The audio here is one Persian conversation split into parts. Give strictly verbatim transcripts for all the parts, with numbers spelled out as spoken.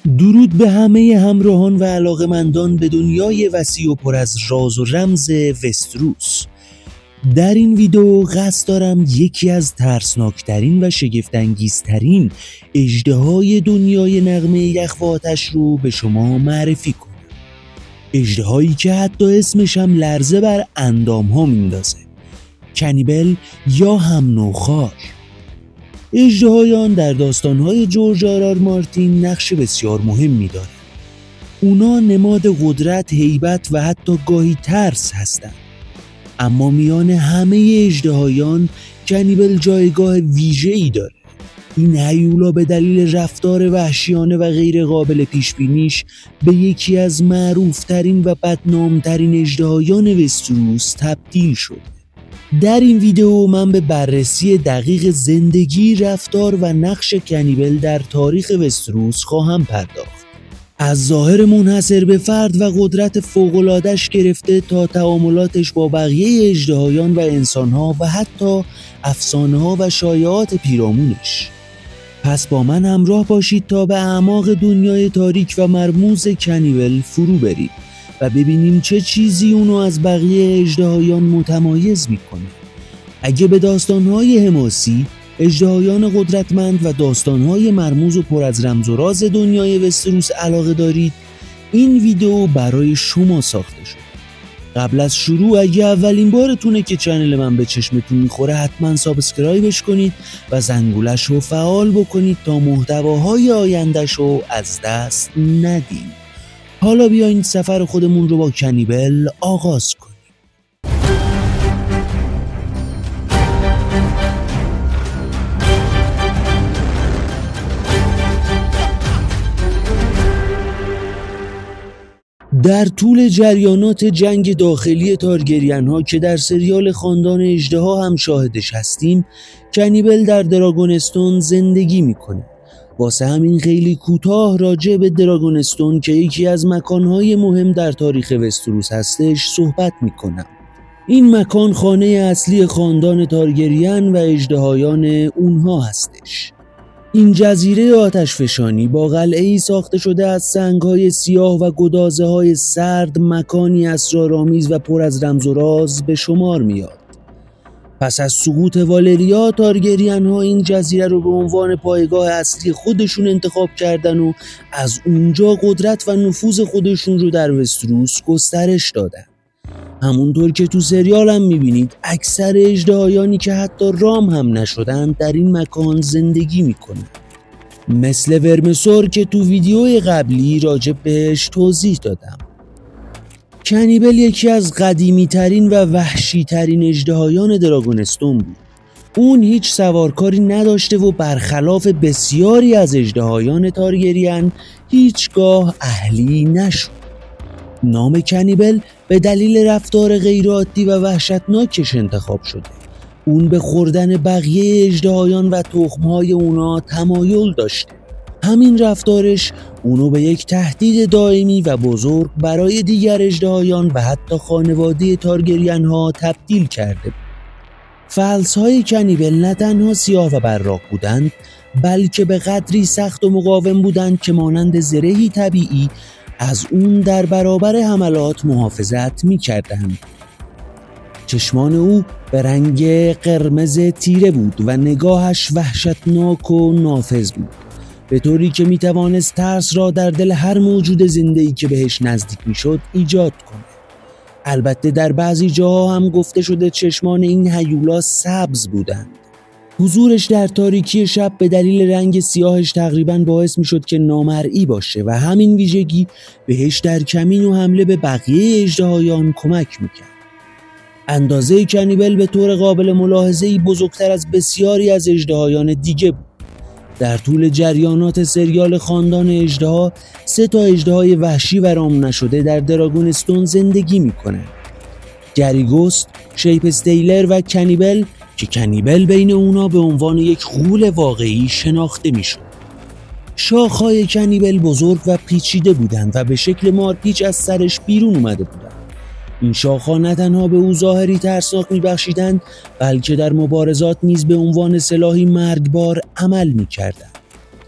درود به همه همراهان و علاقه‌مندان به دنیای وسیع و پر از راز و رمز وستروس. در این ویدیو قصد دارم یکی از ترسناکترین و شگفت‌انگیزترین اژدهای دنیای نغمه یخ و آتش رو به شما معرفی کنم. اژدهایی که حتی اسمش هم لرزه بر اندام ها میندازه. کنیبل یا هم نوخار. اژدهایان در داستان‌های جورج آر آر مارتین نقش بسیار مهمی دارند. اونا نماد قدرت، هیبت و حتی گاهی ترس هستند. اما میان همه اژدهایان کنیبل جایگاه ویژه‌ای داره. این هیولا به دلیل رفتار وحشیانه و غیر قابل پیش بینیش به یکی از معروفترین و بدنامترین اژدهایان وستروس تبدیل شد. در این ویدیو من به بررسی دقیق زندگی، رفتار و نقش کنیبل در تاریخ وستروس خواهم پرداخت. از ظاهر منحصر به فرد و قدرت فوق‌العاده‌اش گرفته تا تعاملاتش با بقیه اژدهایان و انسان‌ها و حتی افسانه‌ها و شایعات پیرامونش. پس با من همراه باشید تا به اعماق دنیای تاریک و مرموز کنیبل فرو بریم و ببینیم چه چیزی اونو از بقیه اژدهایان متمایز میکنه. اگه به داستانهای حماسی، اژدهایان قدرتمند و داستانهای مرموز و پر از رمز و راز دنیای وستروس علاقه دارید، این ویدیو برای شما ساخته شد. قبل از شروع اگه اولین بارتونه که چنل من به چشمتون میخوره، حتما سابسکرایبش کنید و زنگولش رو فعال بکنید تا محتواهای آیندهش رو از دست ندید. حالا بیاین سفر خودمون رو با کنیبل آغاز کنیم. در طول جریانات جنگ داخلی تارگریان ها که در سریال خاندان اژدها هم شاهدش هستیم، کنیبل در دراگونستون زندگی میکنه. واسه همین خیلی کوتاه راجع به دراگونستون که یکی از مکانهای مهم در تاریخ وستروس هستش صحبت میکنم. این مکان خانه اصلی خاندان تارگریان و اژدهایان اونها هستش. این جزیره آتشفشانی با قلعه‌ای ساخته شده از سنگ‌های سیاه و گدازه‌های سرد، مکانی اسرارآمیز و پر از رمز و راز به شمار میاد. پس از سقوط والریا، تارگریان ها این جزیره رو به عنوان پایگاه اصلی خودشون انتخاب کردن و از اونجا قدرت و نفوذ خودشون رو در وستروس گسترش دادن. همونطور که تو سریال هم میبینید، اکثر اژدهایانی که حتی رام هم نشدن در این مکان زندگی میکنن. مثل ورمسور که تو ویدیوی قبلی راجع بهش توضیح دادم. کنیبل یکی از قدیمی ترین و وحشی ترین اژدهایان دراگونستون بود. اون هیچ سوارکاری نداشته و برخلاف بسیاری از اژدهایان تارگریان هیچگاه اهلی نشد. نام کنیبل به دلیل رفتار غیرعادی و وحشتناکش انتخاب شده. اون به خوردن بقیه اژدهایان و تخمهای اونا تمایل داشته. همین رفتارش اونو به یک تهدید دائمی و بزرگ برای دیگر اژدهایان و حتی خانواده تارگریان ها تبدیل کرده. فلس های کنیبل نه تنها سیاه و براق بودند، بلکه به قدری سخت و مقاوم بودند که مانند زرهی طبیعی از اون در برابر حملات محافظت می کردند. چشمان او به رنگ قرمز تیره بود و نگاهش وحشتناک و نافذ بود، به طوری که می توانست ترس را در دل هر موجود زنده‌ای که بهش نزدیک می شد ایجاد کنه. البته در بعضی جاها هم گفته شده چشمان این هیولا سبز بودند. حضورش در تاریکی شب به دلیل رنگ سیاهش تقریباً باعث می شد که نامرئی باشه و همین ویژگی بهش در کمین و حمله به بقیه اژدهایان کمک می کرد. اندازه کنیبل به طور قابل ملاحظه‌ای بزرگتر از بسیاری از اژدهایان دیگه بود. در طول جریانات سریال خاندان اژدها، سه تا اژدهای وحشی و رام نشده در دراگونستون زندگی میکنن. گریگوست، شیپ استیلر و کنیبل که کنیبل بین اونا به عنوان یک غول واقعی شناخته میشد. شاخهای کنیبل بزرگ و پیچیده بودند و به شکل مارپیچ از سرش بیرون اومده بودند. این شاخه‌ها نه تنها به او ظاهری ترسناک می‌بخشیدند، بلکه در مبارزات نیز به عنوان سلاحی مرگبار عمل می‌کردند.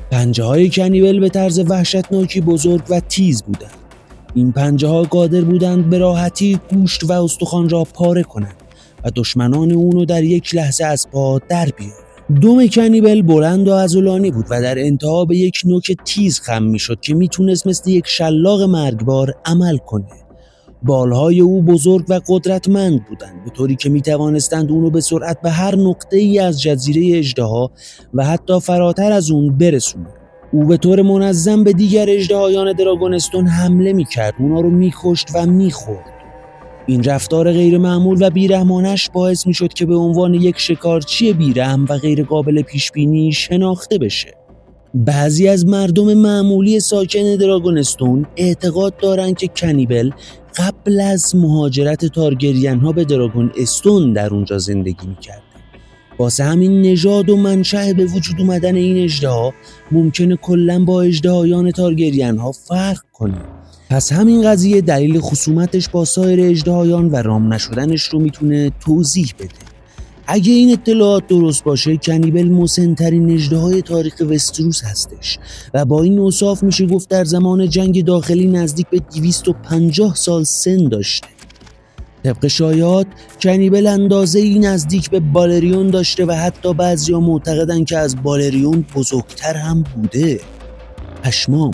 پنجه های کنیبل به طرز وحشتناکی بزرگ و تیز بودند. این پنجه ها قادر بودند به راحتی گوشت و استخوان را پاره کنند و دشمنان اونو در یک لحظه از پا در بیارند. دم کنیبل بلند و عضلانی بود و در انتها به یک نوک تیز خم میشد که میتونست مثل یک شلاق مرگبار عمل کنه. بالهای او بزرگ و قدرتمند بودند، به طوری که میتوانستند اونو به سرعت به هر نقطه ای از جزیره اژدها و حتی فراتر از اون برسونند. او به طور منظم به دیگر اژدهایان دراگونستون حمله میکرد، اونا رو میکشت و میخورد. این رفتار غیر معمول و بیرحمانش باعث میشد که به عنوان یک شکارچی بیرحم و غیر قابل پیش بینی شناخته بشه. بعضی از مردم معمولی ساکن دراگونستون اعتقاد دارند که کنیبل قبل از مهاجرت تارگریان ها به دراگون استون در اونجا زندگی میکرد. واسه همین نژاد و منشأ به وجود اومدن این اژدها ممکنه کلاً با اژدهایان تارگریان ها فرق کنه. پس همین قضیه دلیل خصومتش با سایر اژدهایان و رام نشدنش رو میتونه توضیح بده. اگه این اطلاعات درست باشه، کنیبل مسن‌ترین اژدهای تاریخ وستروس هستش و با این اوصاف میشه گفت در زمان جنگ داخلی نزدیک به دویست و پنجاه سال سن داشته. طبق شایعات کنیبل اندازه‌ای نزدیک به بالریون داشته و حتی بعضیا معتقدن که از بالریون بزرگتر هم بوده. پشمام.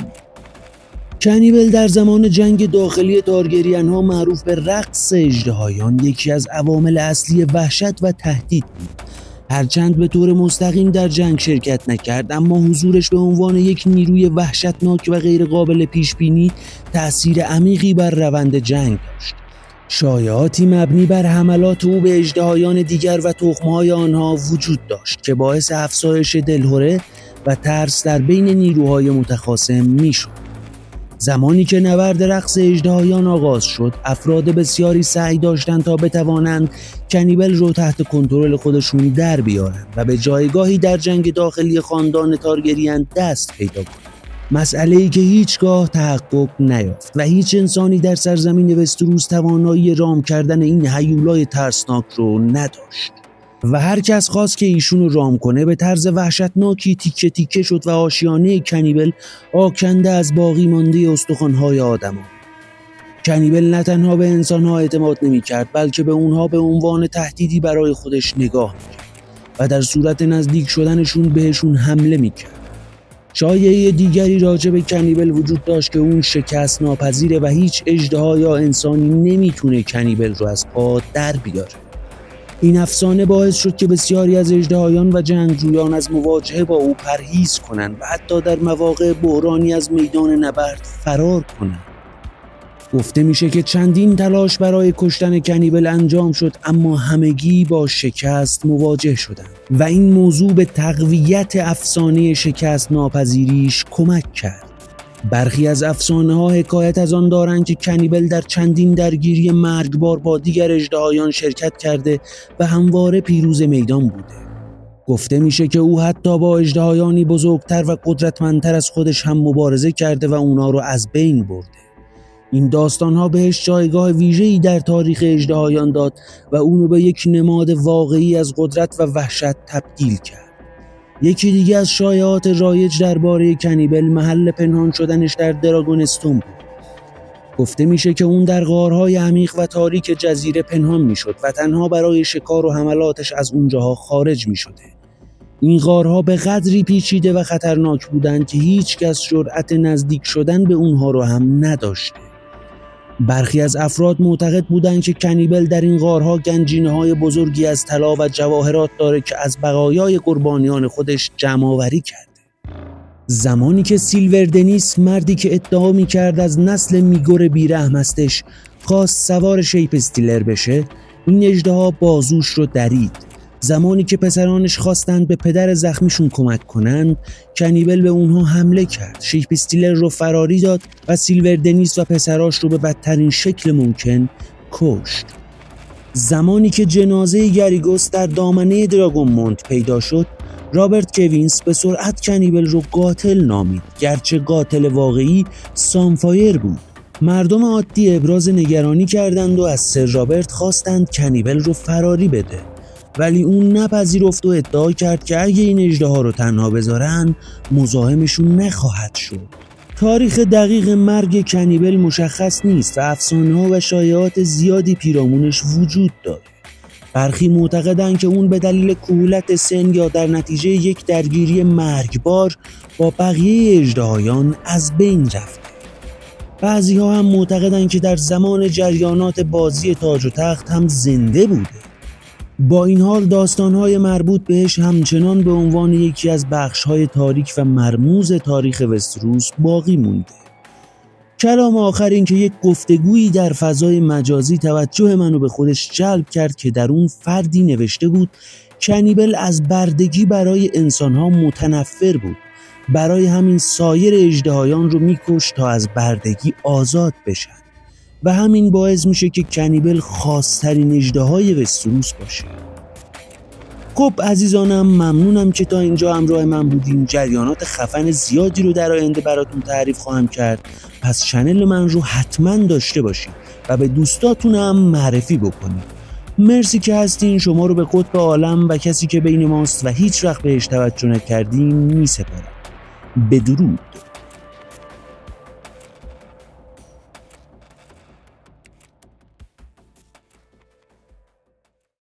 کنیبل در زمان جنگ داخلی تارگریان ها معروف به رقص اژدهایان یکی از عوامل اصلی وحشت و تهدید بود. هرچند به طور مستقیم در جنگ شرکت نکرد، اما حضورش به عنوان یک نیروی وحشتناک و غیر قابل پیش بینی تأثیر عمیقی بر روند جنگ داشت. شایعاتی مبنی بر حملات او به اژدهایان دیگر و تخم‌های آنها وجود داشت که باعث افزایش دلهره و ترس در بین نیروهای متخاصم میشد. زمانی که نبرد رقص اژدهایان آغاز شد، افراد بسیاری سعی داشتند تا بتوانند کنیبل رو تحت کنترل خودشون در بیارند و به جایگاهی در جنگ داخلی خاندان تارگریان دست پیدا کنند. مسئله‌ای که هیچگاه تحقق نیافت و هیچ انسانی در سرزمین وستروس توانایی رام کردن این هیولای ترسناک رو نداشت. و هر کس خواست که ایشونو رام کنه به طرز وحشتناکی تیکه تیکه شد و آشیانه کنیبل آکنده از باقی مانده استخوان‌های آدمان. کنیبل نه تنها به انسان‌ها اعتماد نمی‌کرد، بلکه به اونها به عنوان تهدیدی برای خودش نگاه می‌کرد و در صورت نزدیک شدنشون بهشون حمله می‌کرد. شایعه دیگری راجع به کنیبل وجود داشت که اون شکست ناپذیره و هیچ اژدها یا انسانی نمیتونه کنیبل رو از پا در بیاره. این افسانه باعث شد که بسیاری از اژدهایان و جنگجویان از مواجهه با او پرهیز کنند و حتی در مواقع بحرانی از میدان نبرد فرار کنند. گفته میشه که چندین تلاش برای کشتن کنیبل انجام شد، اما همگی با شکست مواجه شدند و این موضوع به تقویت افسانه شکست ناپذیریش کمک کرد. برخی از افسانه ها حکایت از آن دارند که کنیبل در چندین درگیری مرگبار با دیگر اژدهایان شرکت کرده و همواره پیروز میدان بوده. گفته میشه که او حتی با اژدهایانی بزرگتر و قدرتمندتر از خودش هم مبارزه کرده و اونا رو از بین برده. این داستان ها بهش جایگاه ویژه‌ای در تاریخ اژدهایان داد و اونو به یک نماد واقعی از قدرت و وحشت تبدیل کرد. یکی دیگه از شایعات رایج درباره کنیبل محل پنهان شدنش در دراگونستون بود. گفته میشه که اون در غارهای عمیق و تاریک جزیره پنهان میشد و تنها برای شکار و حملاتش از اونجاها خارج میشده. این غارها به قدری پیچیده و خطرناک بودند که هیچ کس جرأت نزدیک شدن به اونها رو هم نداشته. برخی از افراد معتقد بودند که کنیبل در این غارها گنجینه‌های بزرگی از طلا و جواهرات داره که از بقایای قربانیان خودش جمع‌آوری کرده. زمانی که سیلور دنیس، مردی که ادعا می‌کرد از نسل میگور بیرحم هستش، خواست سوار شیپ استیلر بشه، این اژدها بازوش رو درید. زمانی که پسرانش خواستند به پدر زخمیشون کمک کنند، کنیبل به اونها حمله کرد، شیپ استیلر رو فراری داد و سیلور دنیس و پسراش رو به بدترین شکل ممکن کشت. زمانی که جنازه گریگوس در دامنه دراگونمونت پیدا شد، رابرت کوینز به سرعت کنیبل رو قاتل نامید، گرچه قاتل واقعی سامفایر بود. مردم عادی ابراز نگرانی کردند و از سر رابرت خواستند کنیبل رو فراری بده. ولی اون نپذیرفت و ادعا کرد که اگه این اژدها رو تنها بذارن مزاحمشون نخواهد شد. تاریخ دقیق مرگ کنیبل مشخص نیست و افسانه‌ها و شایعات زیادی پیرامونش وجود داره. برخی معتقدند که اون به دلیل کهولت سن یا در نتیجه یک درگیری مرگبار با بقیه اژدهایان از بین رفته. بعضی ها هم معتقدند که در زمان جریانات بازی تاج و تخت هم زنده بوده. با این حال داستان‌های مربوط بهش همچنان به عنوان یکی از بخش‌های تاریک و مرموز تاریخ وستروس باقی مونده. کلام آخر این که یک گفتگویی در فضای مجازی توجه منو به خودش جلب کرد که در اون فردی نوشته بود کنیبل از بردگی برای انسان‌ها متنفر بود. برای همین سایر اژدهایان رو میکشت تا از بردگی آزاد بشن و همین باعث میشه که کنیبل خاص‌ترین اژدهای وستروس باشه. خب عزیزانم، ممنونم که تا اینجا همراه من بودیم. جریانات خفن زیادی رو در آینده براتون تعریف خواهم کرد، پس چنل من رو حتما داشته باشید و به دوستاتون هم معرفی بکنید. مرسی که هستین. شما رو به قطب عالم و کسی که بین ماست و هیچ وقت بهش توجه نکردیم میسپارم. بدرود.